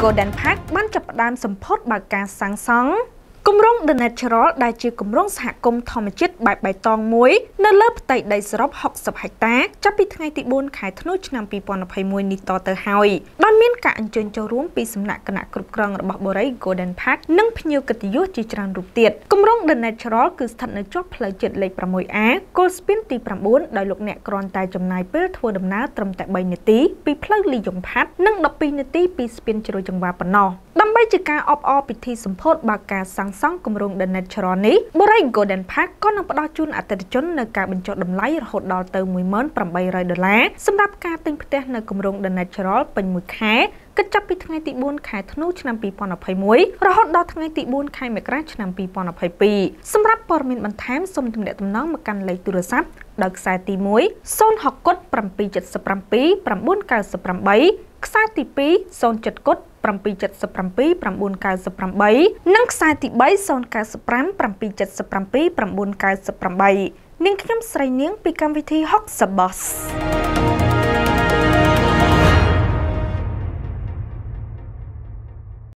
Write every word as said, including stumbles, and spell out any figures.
Golden Park បានចាប់ផ្ដើមសម្ពោធបើកការសាងសង់គម្រោង The Natural ដែលជាគម្រោងសហគមន៍ធម្មជាតិបែបបៃតងមួយនៅលើផ្ទៃដីសរុបហុកសិបហិកតាចាប់ពីថ្ងៃទីបួនខែធ្នូឆ្នាំពីរពាន់ម្ភៃមួយនេះតទៅហើយបានមានការអញ្ជើញចូលរួមពីសំណាក់គណៈគ្រប់គ្រងរបស់បូរី Golden Park និងភ្ញៀវកិត្តិយសជាច្រើនរូបទៀតគម្រោង The Natural គឺស្ថិតនៅជាប់ផ្លូវជាតិលេខ ប្រាំមួយ A គល់ស្ពានទី ប្រាំបួន ដោយលោកអ្នកគ្រាន់តែចំណាយពេលធ្វើដំណើរត្រឹមតែបីនាទីពីផ្លូវលីយ៉ុងផាត់និងដប់ពីរនាទីពីស្ពានជ្រោយចង្វាប៉ុណ្ណោះដើម្បីជាការអបអរពិធីសម្ពោធបើកការសាងសង់គម្រោង The Natural នេះបូរី Golden Park ក៏នឹងផ្ដល់ជូនអតិថិជននៅការបញ្ចុះតម្លៃរហូតដល់ទៅមួយម៉ឺនប្រាំបីរយដុល្លារសម្រាប់ការទិញផ្ទះនៅគម្រោង The Natural ពេញមួយខែគិតចាប់ពីថ្ងៃទីបួនខែធ្នូឆ្នាំពីរពាន់ម្ភៃមួយរហូតដល់ថ្ងៃទីបួនខែមករាឆ្នាំពីរពាន់ម្ភៃពីរសម្រាប់ព័ត៌មានបន្ថែមសូមទំនាក់ទំនងមកកាន់លេខទូរស័ព្ទដោយខ្សែទីមួយ ศูนย์ หก 7 7 7 7 9 9 8 ខ្សែទីពីរ ศูนย์ เจ็ด 7 7 7 7 9 9 8 និងខ្សែទីបី ศูนย์ เก้า ห้า 7 7 7 9 9 8 នាងខ្ញុំស្រីនាងពីកម្មវិធី Hoxabos